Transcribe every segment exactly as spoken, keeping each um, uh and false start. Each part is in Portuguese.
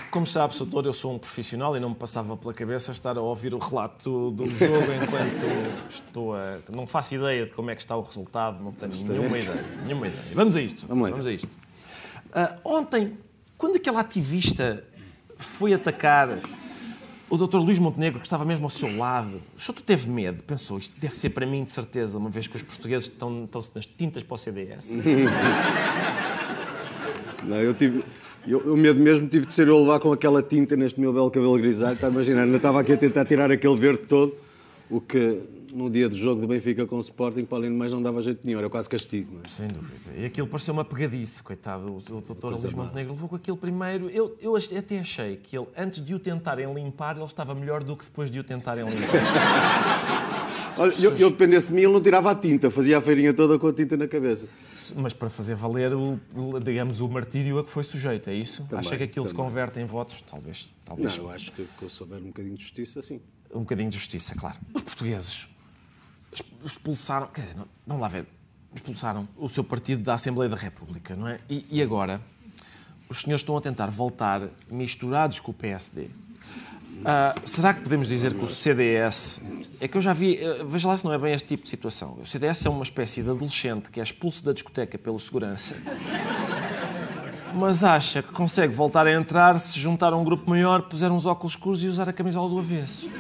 Como sabe, doutor, eu sou um profissional e não me passava pela cabeça estar a ouvir o relato do jogo enquanto estou a... Não faço ideia de como é que está o resultado, não tenho nenhuma ideia, nenhuma ideia. Vamos a isto. Vamos, Vamos a isto. Uh, ontem, quando aquele ativista foi atacar o doutor Luís Montenegro, que estava mesmo ao seu lado, o senhor teve medo? Pensou, isto deve ser para mim, de certeza, uma vez que os portugueses estão, estão-se nas tintas para o C D S. Não, eu tive... Eu, eu medo mesmo tive de ser eu a levar com aquela tinta neste meu belo cabelo grisalho. Está a imaginar? Eu estava aqui a tentar tirar aquele verde todo, o que no dia do jogo do Benfica com o Sporting, para além de mais, não dava jeito nenhum. Era quase castigo. Mas... Sem dúvida. E aquilo pareceu uma pegadice, coitado. O doutor Luís Montenegro levou com aquilo primeiro. Eu, eu até achei que ele, antes de o tentarem limpar, ele estava melhor do que depois de o tentarem limpar. Olha, eu, eu dependesse de mim, ele não tirava a tinta. Fazia a feirinha toda com a tinta na cabeça. Mas para fazer valer, o, digamos, o martírio a que foi sujeito, é isso? Também, Acha que aquilo também. se converte em votos? Talvez. talvez. Não, eu acho que, que se houver um bocadinho de justiça, sim. Um bocadinho de justiça, claro. Os portugueses expulsaram... Quer dizer, não, vamos lá ver. Expulsaram o seu partido da Assembleia da República, não é? E, e agora, os senhores estão a tentar voltar misturados com o P S D. Uh, será que podemos dizer que o C D S... É que eu já vi... Uh, veja lá se não é bem este tipo de situação. O C D S é uma espécie de adolescente que é expulso da discoteca pelo segurança, mas acha que consegue voltar a entrar se juntar a um grupo maior, puser uns óculos escuros e usar a camisola do avesso.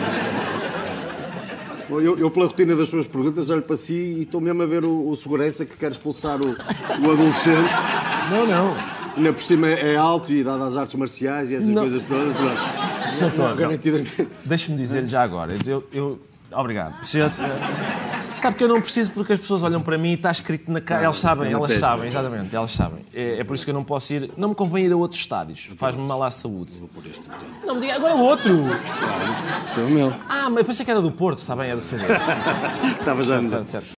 Eu, eu, pela rotina das suas perguntas, olho para si e estou mesmo a ver o, o segurança que quer expulsar o, o adolescente. Não, não. Ainda por cima é alto e dado às artes marciais e essas não. coisas todas. Doutor, deixe-me dizer-lhe já agora. Eu, eu... Obrigado. Sabe que eu não preciso porque as pessoas olham para mim e está escrito na cara. Elas sabem, elas sabem, exatamente, elas sabem. É, é por isso que eu não posso ir. Não me convém ir a outros estádios. Faz-me mal à saúde. Vou por este tempo. Não me diga, agora é o outro. Então, meu. Ah, mas eu pensei que era do Porto, está bem, é do C D S. Estava já. Certo, certo, certo.